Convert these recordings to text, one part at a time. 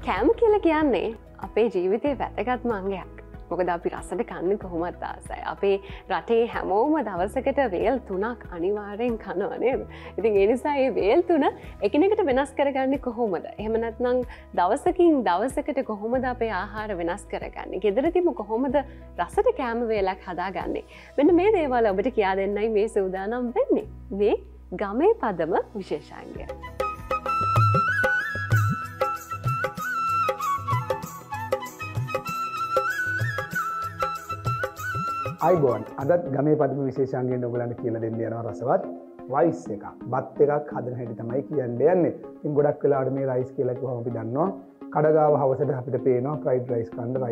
කෑම කියලා කියන්නේ අපේ ජීවිතයේ වැදගත්ම අංගයක්. මොකද අපි රසට කන්නේ කොහොමත් ආසයි. අපේ රටේ හැමෝම දවසකට වේල් 3ක් අනිවාර්යෙන් කනවා නේද? ඉතින් ඒ නිසා මේ වේල් 3 එකිනෙකට වෙනස් කරගන්නේ කොහොමද? එහෙම නැත්නම් දවසකින් දවසකට කොහොමද අපේ ආහාර වෙනස් කරගන්නේ? ගෙදරදීම කොහොමද රසට කෑම වේලක් හදාගන්නේ? මෙන්න මේ දේවල් ඔබට කියා දෙන්නයි මේ සූදානම් වෙන්නේ. මේ ගමේ පදම විශේෂාංගය. අයිබෝන් අදත් ගමේ පදම විශේෂාංගයෙන් ඔයගලන්ට කියලා දෙන්න යනවා රසවත් රයිස් එකක්. බත් එකක් හදන හැටි තමයි කියන්න යන්නේ. ඉතින් ගොඩක් වෙලාවට මේ රයිස් කියලා කිව්වම අපි දන්නවා කඩගාව හවසට අපිට පේනවා ෆ්‍රයිඩ් රයිස්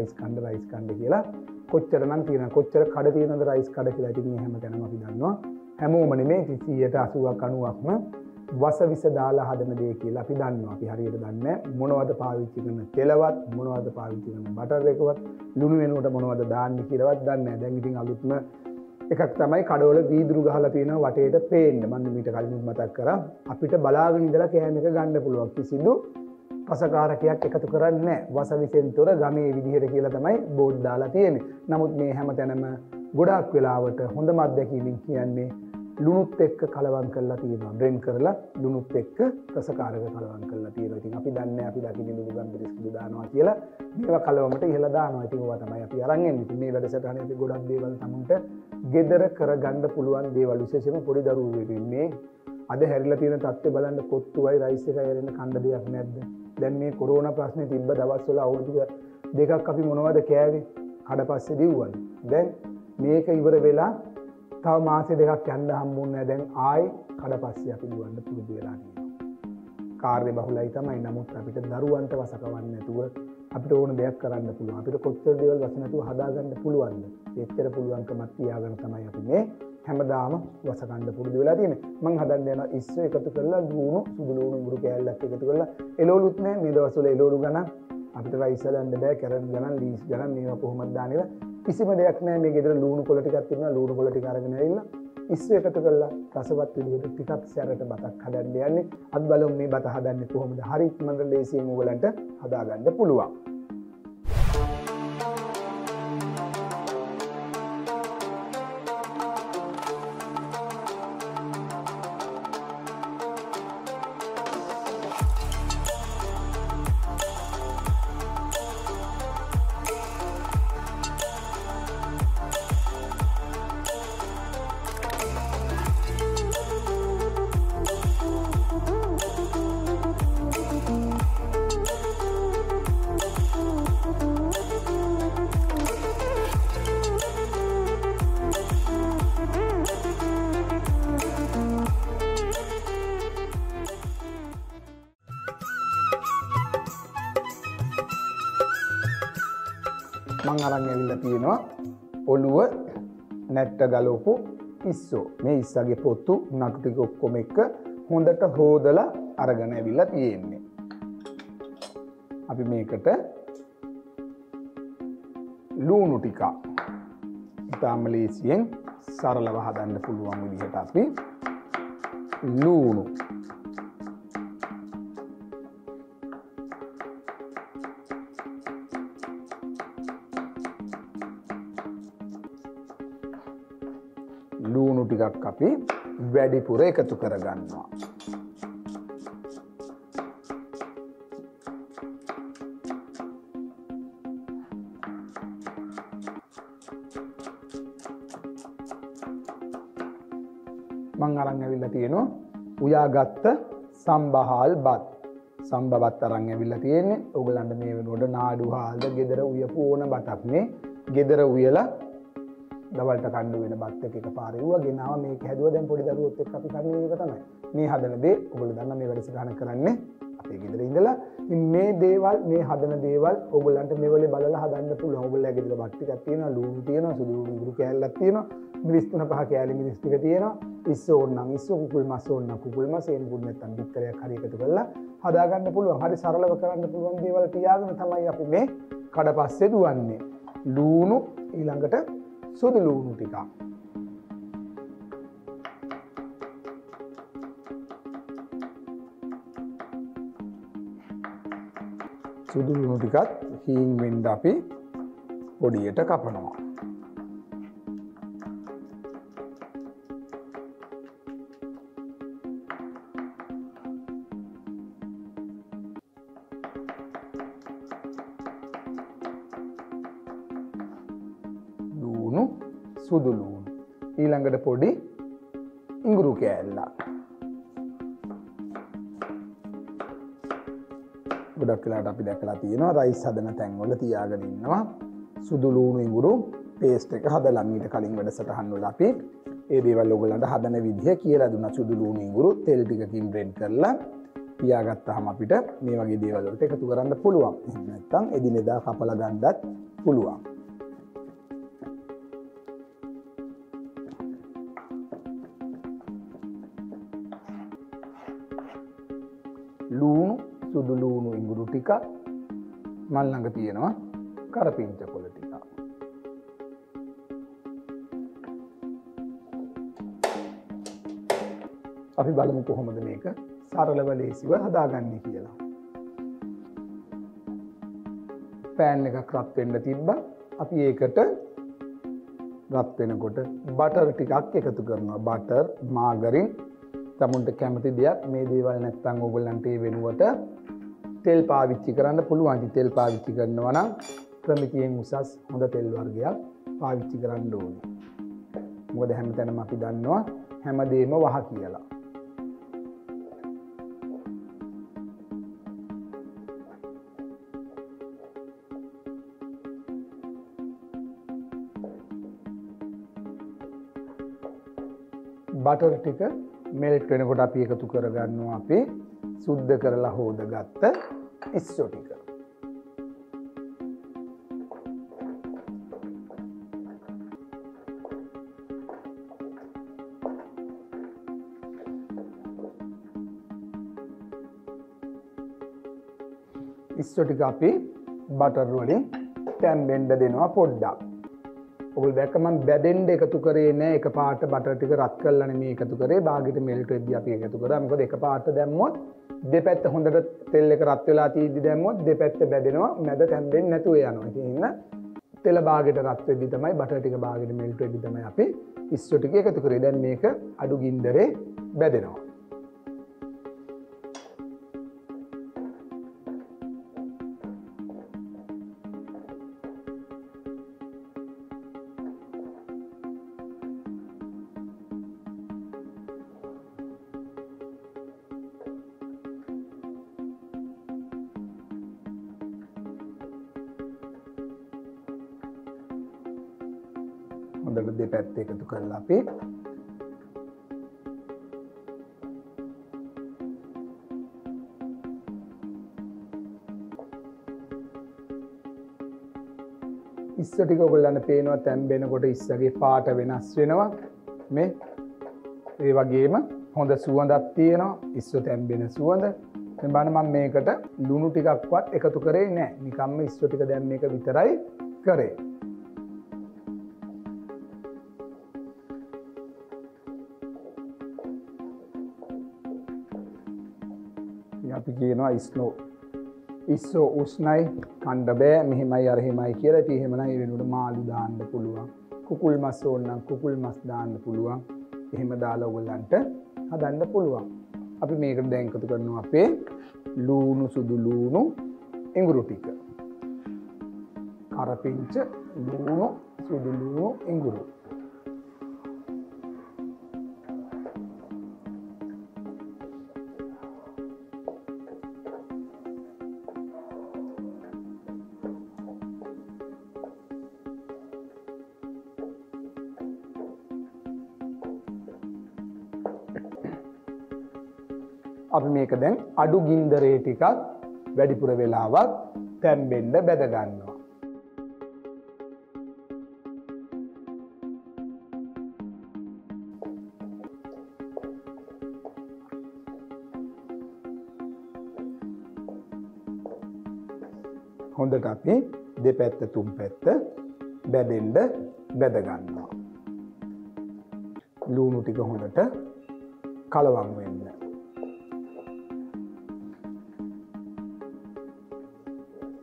කන්න කියලා. කොච්චරනම් තියෙනවා කොච්චර කඩ තියෙනවද රයිස් කඩ කියලා. ඉතින් මේ හැමතැනම අපි දන්නවා හැමෝම නෙමේ 80ක් 90ක්ම වස විස දාලා හදන දේ කියලා අපි දන්නවා. අපි හරියට දන්නේ මොනවද පාවිච්චි කරන තෙලවත් මොනවද පාවිච්චි කරන බටර් එකවත් ලුණු වෙනුවට මොනවද දාන්නේ කියලාවත් දන්නේ නැහැ. දැන් ඉතින් අලුත්ම එකක් තමයි කඩවල වීදුරු ගහලා තියෙනවා වටේට පේන්න. මම මීට කලින් මතක් කරා අපිට බලාගෙන ඉඳලා කෑම එක ගන්න පුළුවන්. කිසිදු රසකාරකයක් එකතු කරන්නේ නැහැ. වස විසෙන් තොර ගමේ විදිහට කියලා තමයි බෝඩ් දාලා තියෙන්නේ. නමුත් මේ හැමතැනම ගොඩාක් වෙලාවට හොඳම අත්දැකීමෙන් කියන්නේ ලුණුත් එක්ක කලවම් කරලා තියෙනවා. බ්ලෙන්ඩ් කරලා ලුණුත් එක්ක රසකාරක කලවම් කරලා තියෙනවා. ඉතින් අපි දන්නේ අපි දකින්නේ ලුණු ගම්බිරිස් කුඩු දානවා කියලා. මේවා කලවමට ඉහලා දානවා. ඉතින් ඒවා තමයි අපි අරන් එන්නේ. ඉතින් මේ වැඩසටහනේ අපි ගොඩක් දේවල් තමුන්ට ගෙදර කරගන්න පුළුවන් දේවල් විශේෂයෙන්ම පොඩි දරුවෝ වෙන්නේ අද හැරිලා තියෙන තත්ත්වය බලන්න කොත්තුවයි රයිස් එකයි ඇරෙන්න කන්න දෙයක් නැද්ද? දැන් මේ කොරෝනා ප්‍රශ්නේ තිබ්බ දවස්වල අවුරුදු දෙකක් අපි මොනවද කෑවේ? කඩපස්සේ දිව්වනේ. දැන් මේක ඉවර වෙලා තව මාස දෙකක් යන්න හම්බුන්නේ නැහැ. දැන් ආයි කඩපස්සේ අපි දුවන්න පුරුදු වෙලා තියෙනවා. කාර්ය බහුලයි තමයි. නමුත් අපිට දරුවන්ට වසකවන්න නැතුව අපිට ඕන දෙයක් කරන්න පුළුවන්. අපිට කොච්චර දේවල් වස නැතුව හදාගන්න පුළුවන්ද? එච්චර පුළුවන්කමක් තියාගෙන තමයි අපි මේ හැමදාම වසකන්න පුරුදු වෙලා තියෙන්නේ. මම හදන්න යනවා ඉස්සෝ එකතු කරලා ලුණු සුදු ලුණු මුරු කෑල්ලක් එකතු කරලා එළවලුත් නැහැ. මේ දවස්වල එළවලු ගණන් අපිට රයිස් හදන්න බෑ. කැරට් ගණන් ලීස් ගණන් මේවා කොහොමද දාන්නේ? කිසිම දෙයක් නැහැ. මේ ගෙදර ලුණු කොළ ටිකක් තිබුණා. ලුණු කොළ ටික අරගෙන ඇවිල්ලා ඉස්සෙ එකතු කරලා රසවත් විදිහට ටිකක් සැරට බතක් හදන්න යන්නේ. අද බලමු මේ බත හදන්නේ කොහොමද? හරි ඉක්මනට ලේසියෙන් ඔයගලන්ට හදාගන්න පුළුවන්. මං අරන් ඇවිල්ලා තියෙනවා ඔළුව නැට්ට ගලවපු ඉස්සෝ. මේ ඉස්සගේ පොත්තු නටු ටික ඔක්කොම එක්ක හොඳට හොදලා අරගෙන ඇවිල්ලා තියෙන්නේ. අපි මේකට ලුණු ටික ඉතාම ලේසියෙන් සරලව හදන්න පුළුවන් විදිහට අපි ලුණු ලුණු ටිකක් අපි වැඩිපුර එකතු කරගන්නවා. මං අරන් ඇවිල්ලා තියෙනවා උයාගත්ත සම්බහාල් බත්. සම්බවත් අරන් ඇවිල්ලා තියෙන්නේ. ඔයගලන්ට මේ වෙනකොට නාඩු හාල්ද ගෙදර උයපු ඕන බතක් මේ ගෙදර උයලා දවල්ට කණ්ඩු වෙන බත් එක පාරේ වුණා ගෙනාවා. මේක හැදුවා. දැන් පොඩි දරුවොත් එක්ක අපි කන්නේ මේක තමයි. මේ හදන දේ ඔයගොල්ලෝ දන්නා මේ වැඩසටහන කරන්නේ අපේ ගෙදර ඉඳලා. මේ දේවල් මේ හදන දේවල් ඔයගොල්ලන්ට මේ වෙලේ බලලා හදන්න පුළුවන්. ඔයගොල්ලෝ ගෙදර බත් ටිකක් තියෙනවා, ලුණු තියෙනවා, සුදු ලුණු කෑල්ලක් තියෙනවා, මිරිස් 3-5 කෑලි මිරිස් ටික තියෙනවා. ඉස්සෝ ඕනනම් ඉස්සෝ, කුකුල් මස් ඕනනම් කුකුල් මස්, එන් පුඩු නැත්තම් බිත්තරයක් හරි එකතු කරලා හදාගන්න පුළුවන්. හරි සරලව කරන්න පුළුවන් දේවල් තියාගෙන තමයි අපි මේ කඩපස්සේ දුවන්නේ. ලුණු ඊළඟට සුදු ලුණු ටිකක්. සුදු ලුණු ටිකත් හීන් වෙන්න අපි පොඩියට කපනවා. ලුණු සුදු ලුණු ඊළඟට පොඩි ඉඟුරු කෑල්ලක්. ගොඩක් වෙලාවට අපි දැකලා තියෙනවා රයිස් හදන තැන්වල තියාගෙන ඉන්නවා සුදු ලුණු ඉඟුරු පේස්ට් එක හදලා මීට කලින් වැඩසටහන් වල අපි ඒ දේවල් ඔයගොල්ලන්ට හදන විදිහ කියලා දුන්නා. සුදු ලුණු ඉඟුරු තෙල් ටිකකින් බ්ලෙන්ඩ් කරලා තියාගත්තාම අපිට මේ වගේ දේවල් වලට එකතු කරන්න පුළුවන්. එහෙම නැත්නම් එදිනෙදා කපලා ගන්නත් පුළුවන්. ලුණු සුදු ලුණු ඉඟුරු ටික මල් ළඟ තියෙනවා කරපිංච කොළ ටික. අපි බලමු කොහොමද මේක සරලව ලේසිව හදාගන්නේ කියලා. පෑන් එකක් රත් වෙන්න තිබ්බා. අපි ඒකට රත් වෙනකොට බටර් ටිකක් එකතු කරනවා. බටර්, මාගරින් තමුන්ට කැමති දෙයක්. මේ දේවල් නැත්තම් ඕගොල්ලන්ට ඒ වෙනුවට තෙල් පාවිච්චි කරන්න පුළුවන්. තෙල් පාවිච්චි කරනවා නම් ප්‍රමිතියෙන් උසස් හොඳ තෙල් වර්ගයක් පාවිච්චි කරන්න ඕනේ. මොකද හැමතැනම අපි දන්නවා හැමදේම වහ කියලා. බටර් ටික මෙල්ට් වෙනකොට අපි එකතු කරගන්නවා අපි සුද්ධ කරලා හොදගත්ත ඉස්සෝ ටික. ඉස්සෝ ටික අපි බටර් වලින් තැම්බෙන්න දෙනවා පොඩ්ඩක්. ඔයගොල්ලෝ දැක්ක මම බැදෙන්න එකතු කරේ නෑ. එකපාරට බටර් ටික රත් කරලා නෙමෙයි එකතු කරේ. බාගෙට මෙල්ට් වෙද්දී අපි එකතු කරා. මොකද එකපාරට දැම්මොත් දෙපැත්ත හොඳට තෙල් එක රත් වෙලා තියෙද්දි දැම්මොත් දෙපැත්ත බැදෙනවා. මැද තැම්බෙන්නේ නැතුව යනවා. ඉතින් එන්න තෙල බාගෙට රත් වෙද්දී තමයි බටර් ටික බාගෙට මෙල්ට් වෙද්දී තමයි අපි ඉස්සෝ ටික එකතු කරේ. දැන් මේක අඩු ගින්දරේ බැදෙනවා. හොඳට දෙපැත්ත එකතු කරලා අපි ඉස්සෝ ටික ඔයගොල්ලන්ට පේනවා තැම්බෙනකොට ඉස්සගේ පාට වෙනස් වෙනවා. මේ ඒ වගේම හොඳ සුවඳක් තියෙනවා. ඉස්සෝ තැම්බෙන සුවඳ. දැන් බලන්න මම මේකට ලුණු ටිකක්වත් එකතු කරේ නැහැ. නිකම්ම ඉස්සෝ ටික දැන් මේක විතරයි කරේ. අපි කියනවා ඉස්සෝ උස්නයි කණ්ඩ බෑ මෙහෙමයි අර එහෙමයි කියලා. ඉතින් එහෙම නම් ඒ වෙනුවට මාළු දාන්න පුළුවන්. කුකුල් මස් ඕන නම් කුකුල් මස් දාන්න පුළුවන්. එහෙම දාලා ඔයගොල්ලන්ට හදන්න පුළුවන්. අපි මේකට දැන් එකතු කරනවා අපේ ලුණු සුදු ලුණු ඉඟුරු ටික. කරපිංච ලුණු සුදු ලුණු ඉඟුරු. අපි මේක දැන් අඩු ගින්දරේ ටිකක් වැඩිපුර වෙලාවක් තැම්බෙන්න බැද ගන්නවා. හොඳට අපි දෙපැත්ත තුන් පැත්ත බැදෙන්න බැද ගන්නවා. ලුණු ටික හොඳට කලවම් වෙන්න.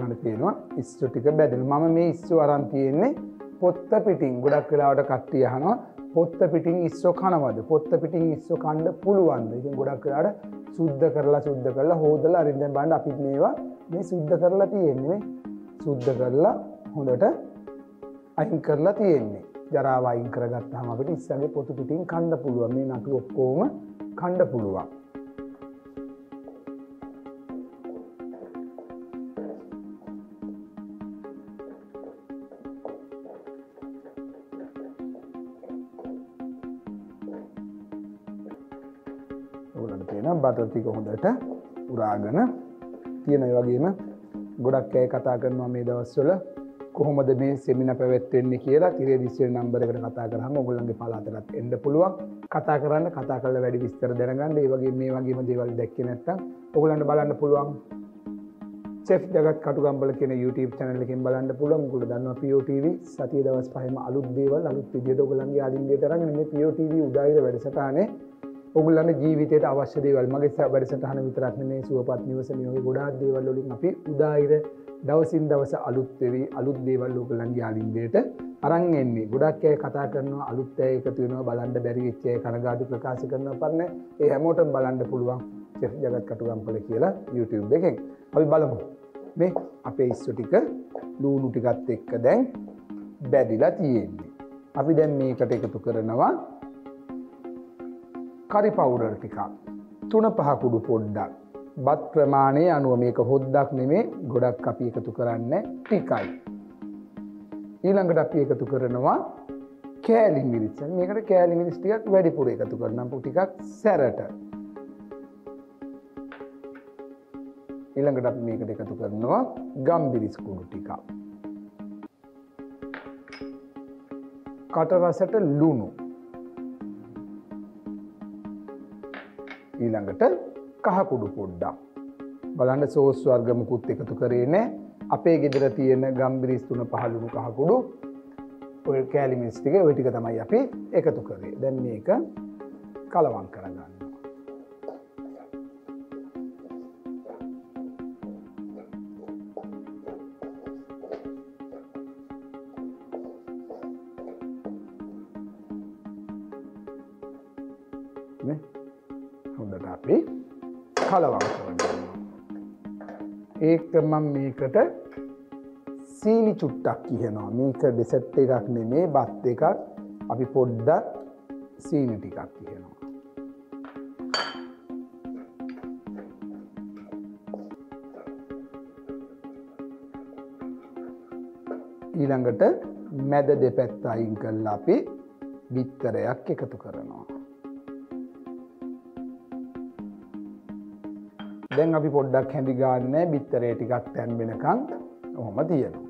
ඔයගලන්ට පේනවා ඉස්සු ටික බැදෙනවා. මම මේ ඉස්සු අරන් තියෙන්නේ පොත්ත පිටින්. ගොඩක් වෙලාවට කට්ටිය අහනවා පොත්ත පිටින් ඉස්සු කනවද? පොත්ත පිටින් ඉස්සු කන්න පුළුවන්ද? ඉතින් ගොඩක් වෙලාවට සුද්ධ කරලා හොදලා අරින්න දැන් බලන්න අපි මේවා මේ සුද්ධ කරලා තියෙන්නේ. සුද්ධ කරලා හොඳට අයින් කරලා තියෙන්නේ. ජරාව අයින් කරගත්තාම අපිට ඉස්සගේ පොතු පිටින් කන්න පුළුවන්. මේ නටු ඔක්කොම කන්න පුළුවන්. ඔයගොල්ලන්ට පේනවා බටර් ටික හොඳට උරාගෙන තියෙන. ඒ වගේම ගොඩක් අය කතා කරනවා මේ දවස්වල කොහොමද මේ සෙමිනාර් පැවැත්වෙන්නේ කියලා. තිරේ දිස්ත්‍රික් නම්බර් එකට කතා කරාම ඔයගොල්ලන්ගේ පළාතට එන්න පුළුවන්. කතා කරලා වැඩි විස්තර දැනගන්න. ඒ වගේ මේ වගේම දේවල් දැක්කේ නැත්නම් ඔයගොල්ලන්ට බලන්න පුළුවන්. චෙෆ් ජගත් කටුගම්බල කියන YouTube channel එකෙන් බලන්න පුළුවන්. ඔයගොල්ලෝ දන්නවා POTV සතිය දවස් 5ම අලුත් දේවල් අලුත් විදියට ඔයගොල්ලන්ගේ ආලින්දයට අරගෙන මේ POTV උදායිර වැඩසටහනේ ඔයගොල්ලන්ගේ ජීවිතයට අවශ්‍ය දේවල් මගේ වැඩසටහන විතරක් නෙමේ සුවපත් නිවස මේ වගේ ගොඩාක් දේවල් වලින් අපි උදායිර දවසින් දවස අලුත් දේවල් ඔයගොල්ලන්ගේ ආලින්දයට අරන් එන්නේ. ගොඩක් අය කතා කරනවා අලුත් අය එකතු වෙනවා බලන්න බැරි වෙච්ච අය කනගාටු ප්‍රකාශ කරනවා පන්නේ ඒ හැමෝටම බලන්න පුළුවන් චෙෆ් ජගත් කටුගම්පල කියලා YouTube එකෙන්. අපි බලමු මේ අපේ ඉස්සු ටික ලුණු ටිකත් එක්ක දැන් බැදිලා තියෙන්නේ. අපි දැන් මේකට එකතු කරනවා කරි පවුඩර් ටිකක් 3-5 කුඩු පොඩ්ඩක්. බත් ප්‍රමාණය අනුව මේක හොද්දක් නෙමේ ගොඩක් අපි එකතු කරන්නේ ටිකයි. ඊළඟට අපි එකතු කරනවා කෑලි මිරිස්. මේකට කෑලි මිරිස් ටිකක් වැඩිපුර එකතු කරනවා ටිකක් සැරට. ඊළඟට අපි මේකට එකතු කරනවා ගම්බිරිස් කුඩු ටිකක්. කට රසට ලුණු. ඊළඟට කහ කුඩු පොඩ්ඩක්. බලන්න සෝස් වර්ග මුකුත් එකතු කරේ නැහැ. අපේ ගෙදර තියෙන ගම්බිරිස් 3-5 ලුණු කහ කුඩු ඔය කෑලි මිරිස් ටික ඔය ටික තමයි අපි එකතු කරේ. දැන් මේක කලවම් කරගන්නවා. නේ හොඳට අපි කලවම් කරගන්නවා. ඒක මම මේකට සීනි චුට්ටක් කියනවා. මේක ඩෙසර්ට් එකක් නෙමේ බත් එකක්. අපි පොඩ්ඩක් සීනි ටිකක් කියනවා. ඊළඟට මැද දෙපැත්ත අයින් කරලා අපි බිත්තරයක් එකතු කරනවා. දැන් අපි පොඩ්ඩක් හැඳි ගන්න බිත්තරේ ටිකක් තැම්බෙනකන් ඔහොම තියනවා.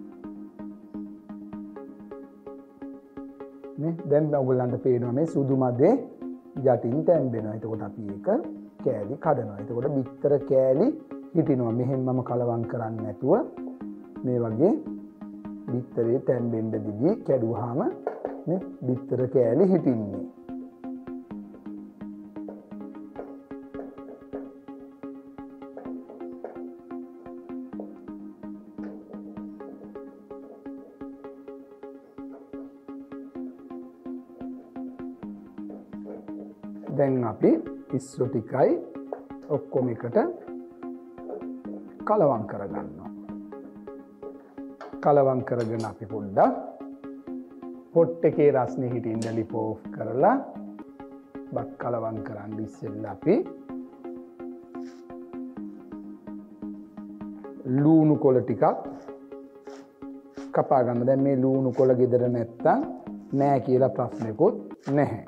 මේ දැන් ඔයගොල්ලන්ට පේනවා මේ සුදු මදේ යටින් තැම්බෙනවා. එතකොට අපි ඒක කෑලි කඩනවා. එතකොට බිත්තර කෑලි හිටිනවා. මෙහෙන් මම කලවම් කරන්නේ නැතුව මේ වගේ බිත්තරේ තැම්බෙන්න දිදී කැඩුවාම මේ බිත්තර කෑලි හිටින්නේ. දැන් අපි ඉස්සු ටිකයි ඔක්කොම එකට කලවම් කරගන්නවා. කලවම් කරගෙන අපි පොඩ්ඩක් පොට් එකේ රස්නේ හිටින්න ලිප් ඔෆ් කරලා බත් කලවම් කරන් ඉස්සෙල්ලා අපි ලුණු කොළ ටිකක් කපා ගන්න. දැන් මේ ලුණු කොළ ගෙදර නැත්තම් නෑ කියලා ප්‍රශ්නකුත් නැහැ.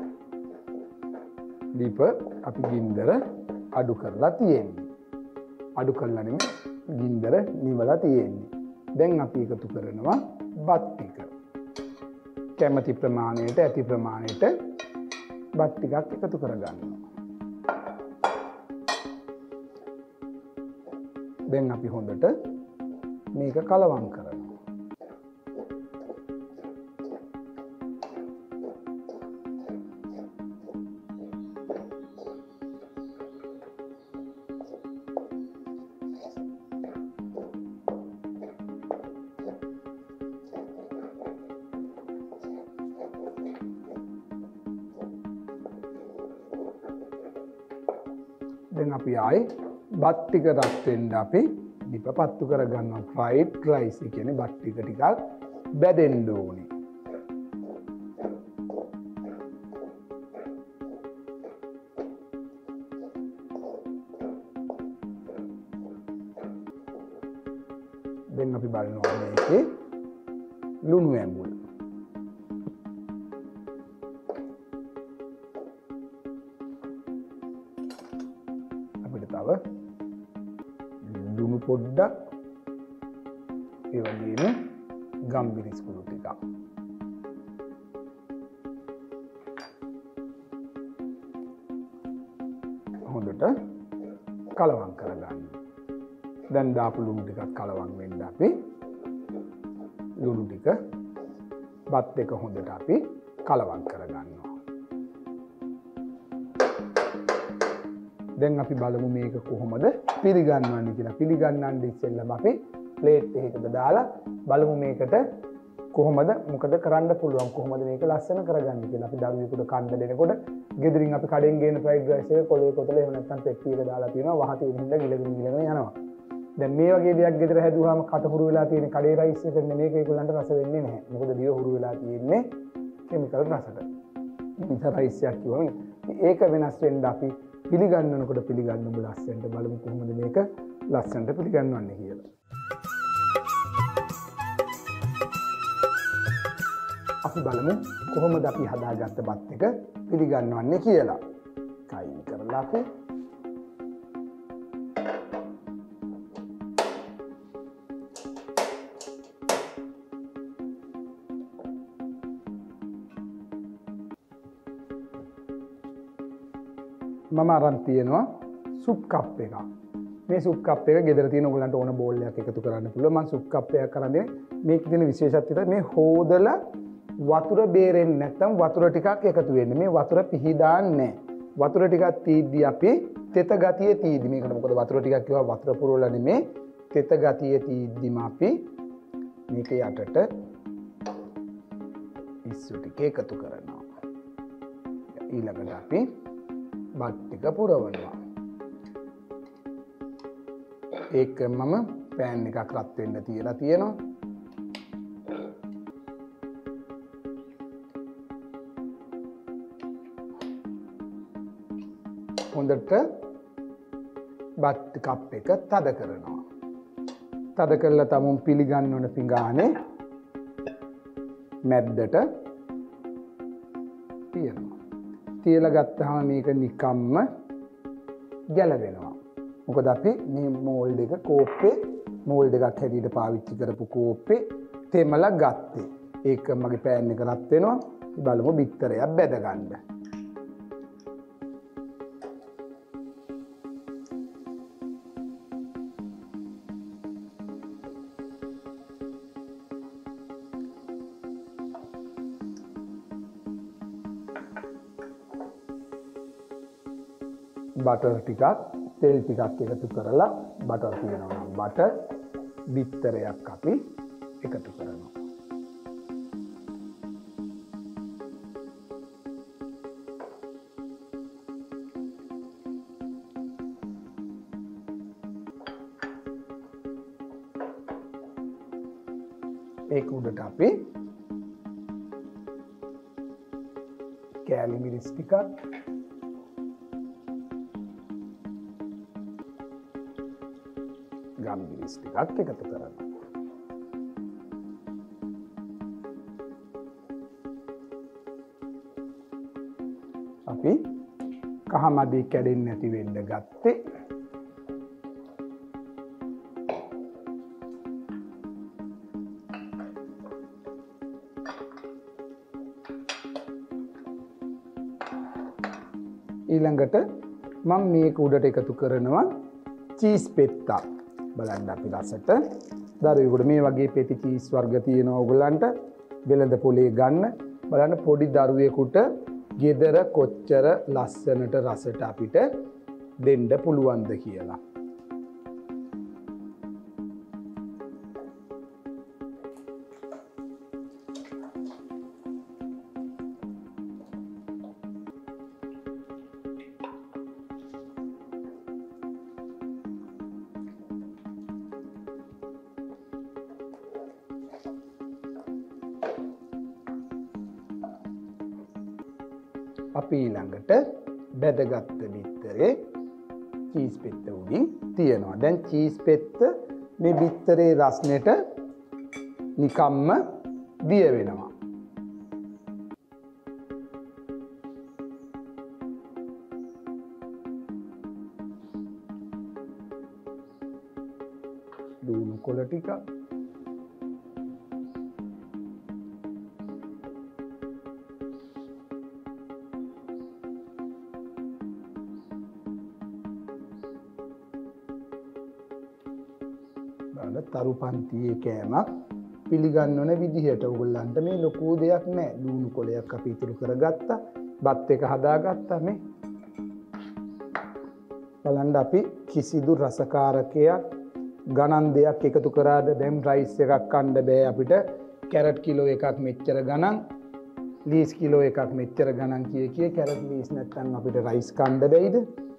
දීප අපි ගින්දර අඩු කරලා තියෙන්නේ. අඩු කරලා නෙමෙයි ගින්දර නිවලා තියෙන්නේ. දැන් අපි එකතු කරනවා බත් ටික. කැමති ප්‍රමාණයට ඇති ප්‍රමාණයට බත් ටිකක් එකතු කරගන්නවා. දැන් අපි හොඳට මේක කලවම් කරනවා. දැන් අපි ආයේ බත් ටික රත් වෙන්න අපි දීප පත්තු කරගන්නවා. ෆ්‍රයිඩ් රයිස් කියන්නේ බත් ටික ටිකක් බැදෙන්න ඕනේ. දැන් අපි බලනවා මේකේ ලුණු ඇඹුල්. තව ලුණු පොඩ්ඩක් ඒ වගේම ගම්බිරිස් කුඩු ටිකක් හොඳට කලවම් කරගන්න. දැන් දාපු ලුණු ටිකක් කලවම් වෙන්න අපි ලුණු ටික බත් දෙක හොඳට අපි කලවම් කරගන්නවා. දැන් අපි බලමු මේක කොහොමද පිළිගන්නවන්නේ කියලා. පිළිගන්නන්න ඉස්සෙල්ලම අපි ප්ලේට් එකකට දාලා බලමු මේකට කොහොමද මොකද කරන්න පුළුවන්, කොහොමද මේක ලස්සන කරගන්නේ කියලා. අපි දරුවෙකුට කන්න දෙනකොට ගෙදරින් අපි කඩෙන් ගේන ෆ්‍රයිඩ් රයිස් එක කොලේ කොතල එහෙම නැත්නම් පෙට්ටියක දාලා තියෙනවා, වහ තියෙන හින්දා ගිලගෙන යනවා. දැන් මේ වගේ දෙයක් ගෙදර හැදුවාම කට හුරු වෙලා තියෙන කඩේ රයිස් එක මේක ඒගොල්ලන්ට රස වෙන්නේ නැහැ. මොකද දිව හුරු වෙලා තියෙන්නේ කෙමිකල් රසට. ඉතින් රයිස් එකක් කිව්වම ඒක වෙනස් වෙන්න අපි පිළිගන්නනකොට පිළිගන්නමු ලස්සනට. බලමු කොහොමද මේක ලස්සනට පිළිගන්නවන්නේ කියලා. අපි බලමු කොහොමද අපි හදාගත්ත බත් එක පිළිගන්නවන්නේ කියලා. කයින් කරලා අපි මම අරන් තියෙනවා සුප් කප් එකක්. මේ සුප් කප් එක ගෙදර තියෙන ඔයගලන්ට ඕන බෝල් එකක් එකතු කරන්න පුළුවන්. මම සුප් කප් එකක් කරන්නේ මේකේ තියෙන විශේෂත්වය තමයි මේ හොදලා වතුර බේරෙන්නේ නැත්නම් වතුර ටිකක් එකතු වෙන්නේ. මේ වතුර පිහිදාන්නේ නැහැ. වතුර ටිකක් තීද්දි අපි තෙත ගතිය තීද්දි මේකට මොකද වතුර ටිකක් කිව්වා වතුර පුරවලා නෙමේ තෙත ගතිය තීද්දිම අපි මේක යටට ඉස්සු ටික එකතු කරනවා. ඊළඟට අපි බත් ටික පුරවනවා. ඒක මම පෑන් එකක් රත් වෙන්න තියලා තියෙනවා. හොඳට බත් කප් එක තද කරනවා. තද කරලා තමුන් පිළිගන්න ඕන පිඟානේ මැද්දට තියනවා. තියලා ගත්තාම මේක නිකම්ම ගැලවෙනවා. මොකද අපි මේ මෝල්ඩ් එක කෝප්පේ මෝල්ඩ් එකක් හැටියට පාවිච්චි කරපු කෝප්පේ තෙමලා ගත්තේ. ඒක මගේ පෑන් එක රත් වෙනවා. බලමු බිත්තරයක් බැද ගන්න. බටර් ටිකක් තෙල් ටිකක් එකතු කරලා බටර් තියෙනවා නම් බටර් බිත්තරයක් අපි එකතු කරනවා. ඒක උඩට අපි කෑලි මිරිස් ටිකක් ගම්බිරිස් ටිකක් එකතු කරනවා. අපි කහමඩේ කැඩෙන්නේ නැති වෙන්න ගත්තේ ඊළඟට මම මේක උඩට එකතු කරනවා චීස් පෙත්තා. බලන්න අපි රසට දරුවෙකුට මේ වගේ පෙති චීස් වර්ග තියෙනවා ඔයගලන්ට වෙළඳ පොලේ ගන්න. බලන්න පොඩි දරුවෙකුට ගෙදර කොච්චර ලස්සනට රසට අපිට දෙන්න පුළුවන්ද කියලා. අපි ඊළඟට බැදගත්ත බිත්තරේ චීස් පෙත්ත උඩින් තියනවා. දැන් චීස් පෙත්ත මේ බිත්තරේ රස්නෙට නිකම්ම දිය වෙනවා. ලුණු කොළ ටික තරු පන්තියේ කෑමක් පිළිගන්නවන විදිහට ඔයගොල්ලන්ට මේ ලොකු දෙයක් නෑ. ලුණු කොලයක් අපි ඉතුරු කරගත්තා. බත් එක හදාගත්තා මේ. බලන්න අපි කිසිදු රසකාරකයක් ගණන් දෙයක් එකතු කරාද? දැන් රයිස් එකක් කන්න බෑ අපිට. කැරට් කිලෝ එකක් මෙච්චර ගණන්, ලීස් කිලෝ එකක් මෙච්චර ගණන් කිය කැරට් ලීස් නැත්තම් අපිට රයිස් කන්න බැයිද?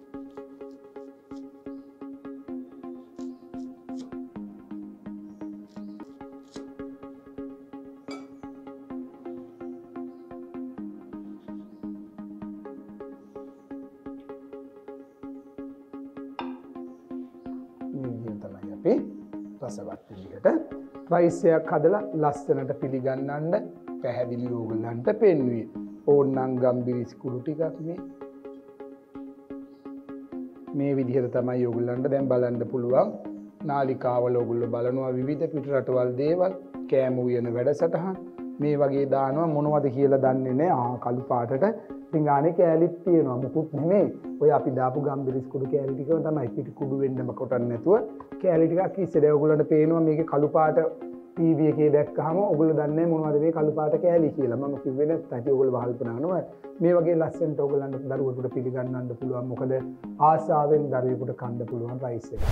රසවත් විදිහට රයිස් එකක් හදලා ලස්සනට පිළිගන්නන්න පැහැදිලි ඕගොල්ලන්ට පෙන්වුවේ. ඕන්නම් ගම්බිරිස් කුළු ටිකක් මේ විදිහට තමයි ඕගොල්ලන්ට දැන් බලන්න පුළුවන්. නාලිකාවල ඕගොල්ලෝ බලනවා විවිධ පිට රටවල් දේවල්, කෑම උයන වැඩසටහන් මේ වගේ දානවා. මොනවද කියලා දන්නේ නැහැ. කළු පාටට පිඟානේ කෑලිත් තියෙනවා. මුකුත් නෙමෙයි. ඔය අපි දාපු ගම්බිරිස් කුඩු කෑලි ටිකම තමයි පිට කුඩු වෙන්නම කොටන්නේ නැතුව කෑලි ටිකක් ඉස්සෙල්ලා ඔයගොල්ලන්ට පේනවා මේකේ කළු පාට ටීවී එකේ දැක්කහම ඔයගොල්ලෝ දන්නේ මොනවද මේ කළු පාට කෑලි කියලා. මම කිව්වේ නැත්නම් ඔයගොල්ලෝ වහල්පනා කරනවා. මේ වගේ ලස්සනට ඔයගොල්ලන්ට දරුවෙකුට පිළිගන්නන්න පුළුවන්. මොකද ආසාවෙන් දරුවෙකුට කන්න පුළුවන් රයිස් එක.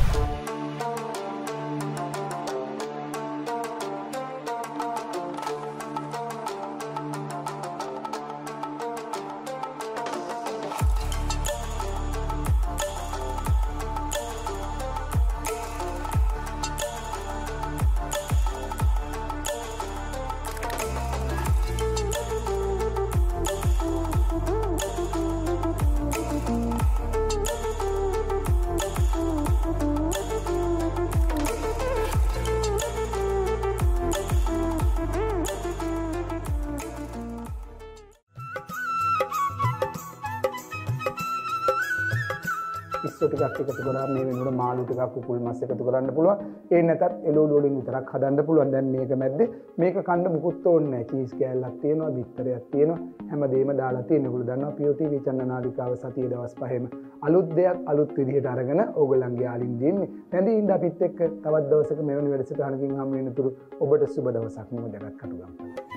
ඉස්සෝ ටිකක් එකතු කරලා මේ වෙනුවට මාළු ටිකක් කුකුල් මස් එකතු කරන්න පුළුවන්. ඒ නැතත් එළවලු වලින් විතරක් හදන්න පුළුවන්. දැන් මේක මැද්දේ මේක කන්න මුකුත් ඕනේ නැහැ. චීස් කෑල්ලක් තියෙනවා, බිත්තරයක් තියෙනවා. හැමදේම දාලා තියෙන. ඔයගොල්ලෝ දන්නවා POTV channel නාලිකාව සතියේ දවස් 5ෙම අලුත් දෙයක් අලුත් විදිහට අරගෙන ඕගොල්ලන්ගේ ආලින් දෙන්නේ. නැන්දී ඉඳ අපිත් එක්ක තවත් දවසක මෙවැනි වැඩසටහනකින් හමු වෙනතුරු ඔබට සුබ දවසක්. මම ජගත් කටුගම්.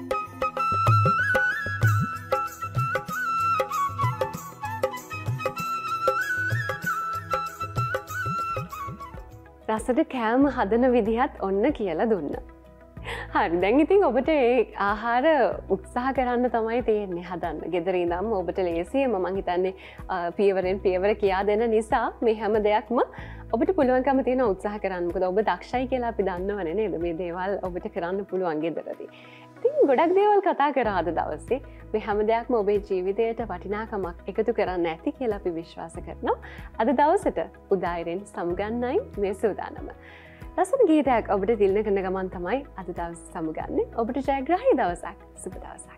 රසට කෑම හදන විදිහත් ඔන්න කියලා දුන්න. හරි දැන් ඉතින් ඔබට ඒ ආහාර උත්සාහ කරන්න තමයි තියෙන්නේ හදන්න. ගෙදර ඉඳන්ම ඔබට ලේසියෙම මම හිතන්නේ පියවරෙන් පියවර කියා දෙන නිසා මේ හැම දෙයක්ම ඔබට පුළුවන්කම තියෙන උත්සාහ කරන්න. මොකද ඔබ දක්ෂයි කියලා අපි දන්නවනේ නේද? මේ දේවල් ඔබට කරන්න පුළුවන් ගෙදරදී. ඉතින් ගොඩක් දේවල් කතා කරා අද දවසේ. මේ හැම දෙයක්ම ඔබේ ජීවිතයට වටිනාකමක් එකතු කරන්න ඇති කියලා අපි විශ්වාස කරනවා. අද දවසට උදායිරෙන් සමුගන්නයි මේ සූදානම. රසන ගීතයක් ඔබට දිල්න කරන ගමන් තමයි අද දවසේ සමුගන්නේ. ඔබට ජයග්‍රාහී දවසක්. සුබ දවසක්.